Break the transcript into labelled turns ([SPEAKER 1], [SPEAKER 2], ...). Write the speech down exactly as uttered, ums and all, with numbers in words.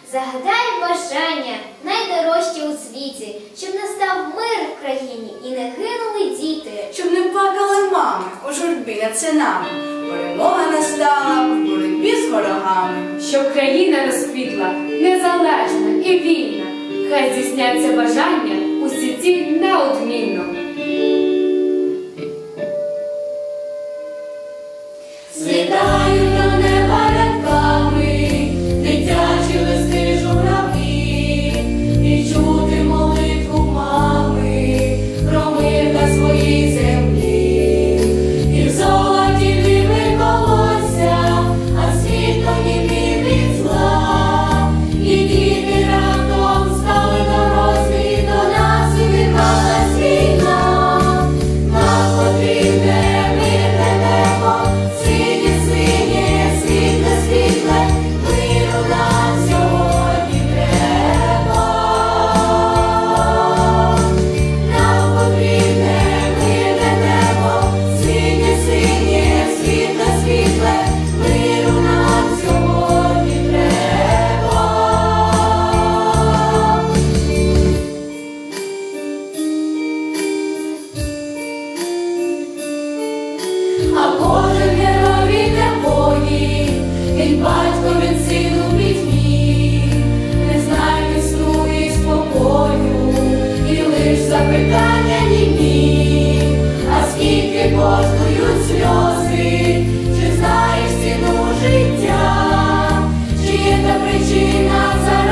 [SPEAKER 1] Загадай бажання, найдорожче у світі, щоб настав мир в країні і не гинули діти.
[SPEAKER 2] Щоб не плакали мами у журбі над синами, перемога настала в боротьбі з ворогами.
[SPEAKER 3] Щоб країна розквітла, незалежна і вільна, хай здійсняться бажання усі ці неодмінно.
[SPEAKER 4] Злітають до неба рядками дитячі листи журавлі, і чути молитву мами про мир на своїй землі. І в золоті віви колося, а світло німів від зла. І діти раптом стали дорослі, до нас увірвалась війна. Нам потрібне мирне небо, синє, синє, світле, світле, миру нам сьогодні треба. Нам потрібне мирне небо, синє, синє, світле, світле, миру нам сьогодні треба. А кожен герой іде в бої, він батько, він син у пітьмі, не знайде сну і спокою, і лиш запитання німі. А скільки коштують сльози, чи знаєш ціну життя, чи є та причина за